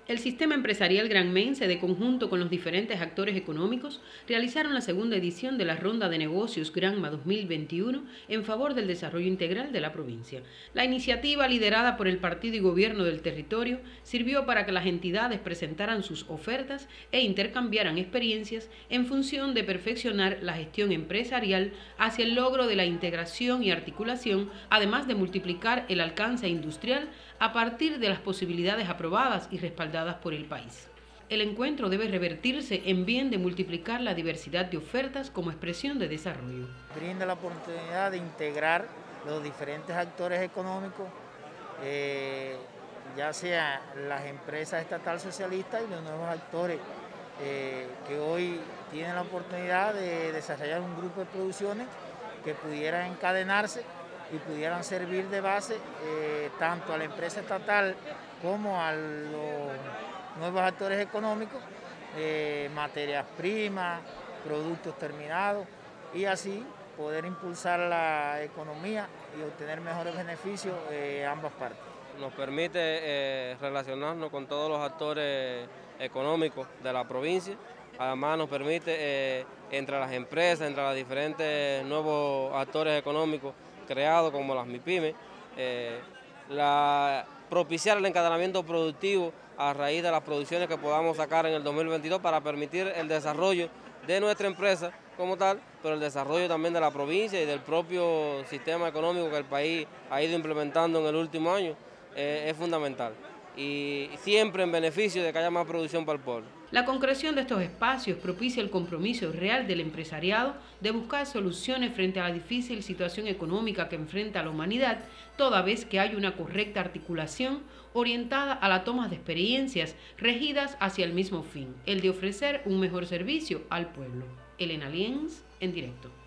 El sistema empresarial granmense, de conjunto con los diferentes actores económicos, realizaron la segunda edición de la Ronda de Negocios Granma 2021 en favor del desarrollo integral de la provincia. La iniciativa, liderada por el partido y gobierno del territorio, sirvió para que las entidades presentaran sus ofertas e intercambiaran experiencias en función de perfeccionar la gestión empresarial hacia el logro de la integración y articulación, además de multiplicar el alcance industrial a partir de las posibilidades aprobadas y respaldadas por el país. El encuentro debe revertirse en bien de multiplicar la diversidad de ofertas como expresión de desarrollo. Brinda la oportunidad de integrar los diferentes actores económicos, ya sea las empresas estatal socialistas y los nuevos actores que hoy tienen la oportunidad de desarrollar un grupo de producciones que pudieran encadenarse y pudieran servir de base tanto a la empresa estatal como a los nuevos actores económicos, materias primas, productos terminados, y así poder impulsar la economía y obtener mejores beneficios ambas partes. Nos permite relacionarnos con todos los actores económicos de la provincia. Además nos permite entre las empresas, entre los diferentes nuevos actores económicos creados como las MIPYME, propiciar el encadenamiento productivo a raíz de las producciones que podamos sacar en el 2022 para permitir el desarrollo de nuestra empresa como tal, pero el desarrollo también de la provincia y del propio sistema económico que el país ha ido implementando en el último año es fundamental. Y siempre en beneficio de que haya más producción para el pueblo. La concreción de estos espacios propicia el compromiso real del empresariado de buscar soluciones frente a la difícil situación económica que enfrenta la humanidad, toda vez que hay una correcta articulación orientada a la toma de experiencias regidas hacia el mismo fin, el de ofrecer un mejor servicio al pueblo. Elena Lienz, en directo.